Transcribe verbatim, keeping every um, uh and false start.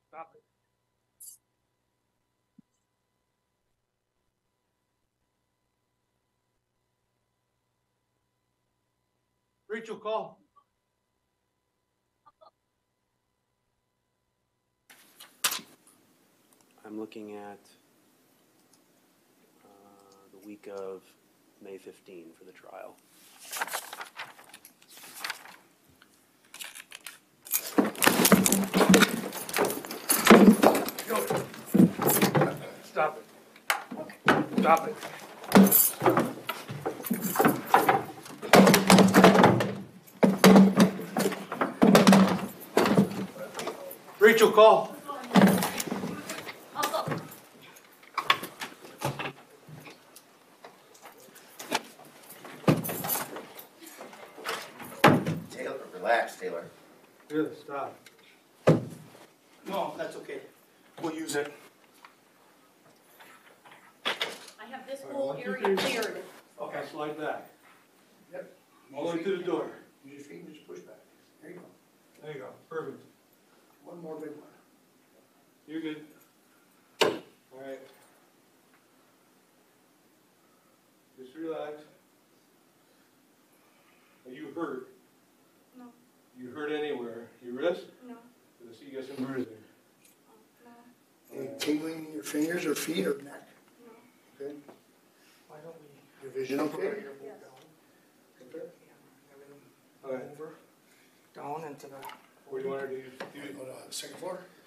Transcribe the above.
Stop it. Rachel, call. I'm looking at uh, the week of May fifteenth for the trial. Stop it. Stop it. Rachel, call. Taylor, relax, Taylor. Really, stop. No, that's okay. We'll use it. I have this All right, whole one, two, area three. cleared. Okay, slide back. Yep. All the way to the door. Use your feet and just push back. There you go. There you go. Perfect. One more big one. You're good. All right. Just relax. Are you hurt? No. You hurt anywhere? Your wrist? No. I see you got some bruising. No. Any tingling in your fingers or feet or neck? No. Good. Why don't we? Your vision okay? Yes. Okay. All right. Over, down into the. Where do you want her to use? Go to the second floor.